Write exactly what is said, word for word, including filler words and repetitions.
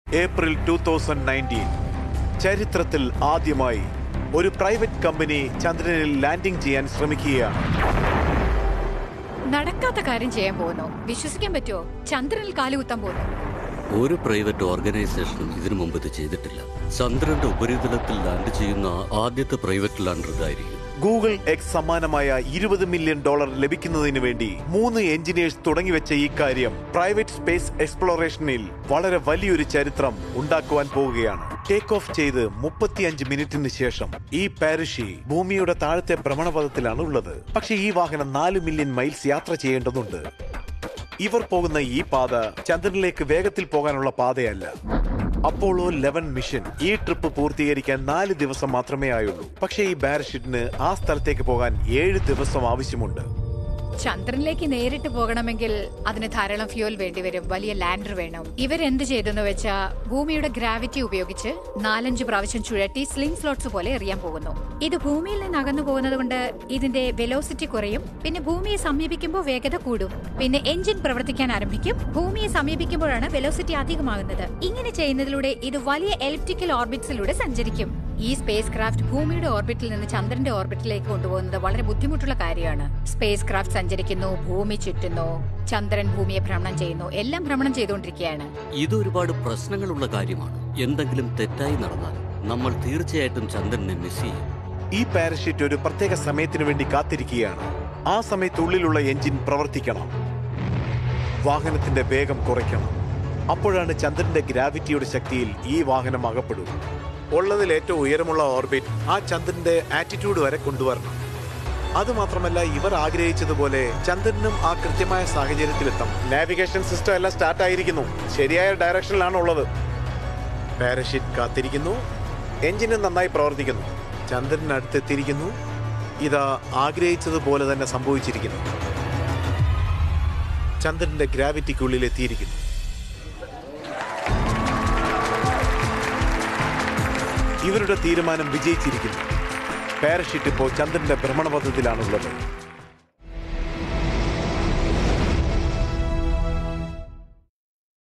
April two thousand nineteen ചരിത്രത്തിൽ ആദ്യമായി ഒരു പ്രൈവറ്റ് കമ്പനി ചന്ദ്രനിൽ ലാൻഡിംഗ് ചെയ്യാൻ ശ്രമിക്കുകയാണ്. നടക്കാത്ത കാര്യം ചെയ്യാൻ പോകുന്നു. വിശ്വസിക്കാൻ പറ്റുമോ? ചന്ദ്രനിൽ കാലുകുത്താൻ പോകുന്നു. ഒരു പ്രൈവറ്റ് ഓർഗനൈസേഷനും ഇതിനു മുമ്പ് ഇത് ചെയ്തിട്ടില്ല. ചന്ദ്രന്റെ ഉപരിതലത്തിൽ ലാൻഡ് ചെയ്യുന്ന ആദ്യത്തെ പ്രൈവറ്റ് ലാൻഡർ ഇതായിരിക്കും. ഗൂഗിൾ എക്സ് സമ്മാനമായ ഇരുപത് മില്യൺ ഡോളർ ലഭിക്കുന്നതിന് വേണ്ടി മൂന്ന് എഞ്ചിനീയേഴ്സ് തുടങ്ങിവെച്ച ഈ കാര്യം പ്രൈവറ്റ് സ്പേസ് എക്സ്പ്ലോറേഷനിൽ വളരെ വലിയൊരു ചരിത്രം ഉണ്ടാക്കുവാൻ പോവുകയാണ്. ടേക്ക് ഓഫ് ചെയ്ത് മുപ്പത്തിയഞ്ച് മിനിറ്റിന് ശേഷം ഈ പാരഷി ഭൂമിയുടെ താഴത്തെ ഭ്രമണപഥത്തിലാണ് ഉള്ളത്. പക്ഷെ ഈ വാഹനം നാല് മില്യൺ മൈൽസ് യാത്ര ചെയ്യേണ്ടതുണ്ട്. ഇവർ പോകുന്ന ഈ പാത ചന്ദ്രനിലേക്ക് വേഗത്തിൽ പോകാനുള്ള പാതയല്ല. അപ്പോളോ ലെവൻ മിഷൻ ഈ ട്രിപ്പ് പൂർത്തീകരിക്കാൻ നാല് ദിവസം മാത്രമേ ആയുള്ളൂ. പക്ഷേ ഈ പാരഷൂട്ടിന് ആ സ്ഥലത്തേക്ക് പോകാൻ ഏഴ് ദിവസം ആവശ്യമുണ്ട്. ചന്ദ്രനിലേക്ക് നേരിട്ട് പോകണമെങ്കിൽ അതിന് ധാരാളം ഫ്യൂൽ വേണ്ടിവരും. വലിയ ലാൻഡർ വേണം. ഇവരെന്ത് ചെയ്തെന്ന് വെച്ചാ ഭൂമിയുടെ ഗ്രാവിറ്റി ഉപയോഗിച്ച് നാലഞ്ച് പ്രാവശ്യം ചുഴറ്റി സ്ലിംഗ് സ്ലോട്ട്സ് പോലെ എറിയാൻ പോകുന്നു. ഇത് ഭൂമിയിൽ നിന്ന് അകന്നു പോകുന്നത് കൊണ്ട് ഇതിന്റെ വെലോസിറ്റി കുറയും. പിന്നെ ഭൂമിയെ സമീപിക്കുമ്പോൾ വേഗത കൂടും. പിന്നെ എഞ്ചിൻ പ്രവർത്തിക്കാൻ ആരംഭിക്കും. ഭൂമിയെ സമീപിക്കുമ്പോഴാണ് വെലോസിറ്റി അധികമാകുന്നത്. ഇങ്ങനെ ചെയ്യുന്നതിലൂടെ ഇത് വലിയ എലിപ്റ്റിക്കൽ ഓർബിറ്റ്സിലൂടെ സഞ്ചരിക്കും. ഈ സ്പേസ് ക്രാഫ്റ്റ് ഭൂമിയുടെ ഓർബിറ്റിൽ നിന്ന് ചന്ദ്രന്റെ ഓർബിറ്റിലേക്ക് കൊണ്ടുപോകുന്നത് വളരെ ബുദ്ധിമുട്ടുള്ള കാര്യമാണ്. സ്പേസ് ക്രാഫ്റ്റ് സഞ്ചരിക്കുന്നു, ഭൂമി ചുറ്റുന്നു, ചന്ദ്രൻ ഭൂമിയെ ഭ്രമണം ചെയ്യുന്നു, എല്ലാം ഭ്രമണം ചെയ്തുകൊണ്ടിരിക്കുകയാണ്. ഇത് ഒരുപാട് പ്രശ്നങ്ങളുള്ള കാര്യമാണ്. എന്തെങ്കിലും തെറ്റായി നടന്നാൽ നമ്മൾ തീർച്ചയായിട്ടും ചന്ദ്രനെ മിസ് ചെയ്യും. ഈ പാരഷൂട്ട് ഒരു പ്രത്യേക സമയത്തിന് വേണ്ടി കാത്തിരിക്കുകയാണ്. ആ സമയത്തുള്ളിലുള്ള എഞ്ചിൻ പ്രവർത്തിക്കണം. വാഹനത്തിന്റെ വേഗം കുറയ്ക്കണം. അപ്പോഴാണ് ചന്ദ്രന്റെ ഗ്രാവിറ്റിയുടെ ശക്തിയിൽ ഈ വാഹനം അകപ്പെടും. ഉള്ളതിൽ ഏറ്റവും ഉയരമുള്ള ഓർബിറ്റ് ആ ചന്ദ്രന്റെ ആറ്റിറ്റ്യൂഡ് വരെ കൊണ്ടുവരണം. അതുമാത്രമല്ല, ഇവർ ആഗ്രഹിച്ചതുപോലെ ചന്ദ്രനും ആ കൃത്യമായ സാഹചര്യത്തിലെത്താം. നാവിഗേഷൻ സിസ്റ്റം എല്ലാം സ്റ്റാർട്ട് ആയിരിക്കുന്നു. ശരിയായ ഡയറക്ഷനിലാണ് ഉള്ളത്. പാരഷൂട്ട് കാത്തിരിക്കുന്നു. എഞ്ചിനും നന്നായി പ്രവർത്തിക്കുന്നു. ചന്ദ്രനടുത്തെത്തിയിരിക്കുന്നു. ഇതാ ആഗ്രഹിച്ചതുപോലെ തന്നെ സംഭവിച്ചിരിക്കുന്നു. ചന്ദ്രന്റെ ഗ്രാവിറ്റിക്കുള്ളിൽ എത്തിയിരിക്കുന്നു. ഇവരുടെ തീരുമാനം വിജയിച്ചിരിക്കുന്നു. പാരഷൂട്ട് ഇപ്പോൾ ചന്ദ്രന്റെ ഭ്രമണപഥത്തിലാണുള്ളത്.